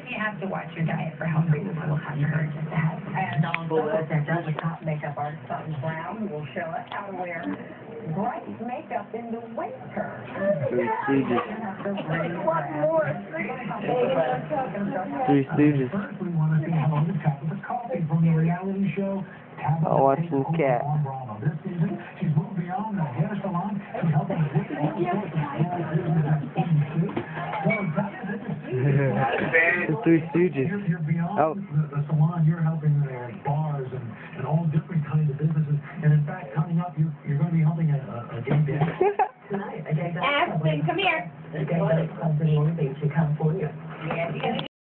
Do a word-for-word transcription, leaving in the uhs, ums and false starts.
then you have to watch your diet for health reasons. We'll have to hurt just to have. And also, that does a top makeup artist, Sutton Brown, will show us how to wear bright makeup in the winter. Three Stooges. What more? Three Stooges. First, we want to say hello to Tabitha Coffee from the reality show. I'll watch some cat. This season, she's moved beyond the hair salon. She's helping The Three Stooges. You're, you're beyond Oh. the, the salon. You're helping uh, bars and, and all different kinds of businesses. And in fact, coming up, you, you're going to be helping a, a, a gay dad. Ashton, come here. A gay dad.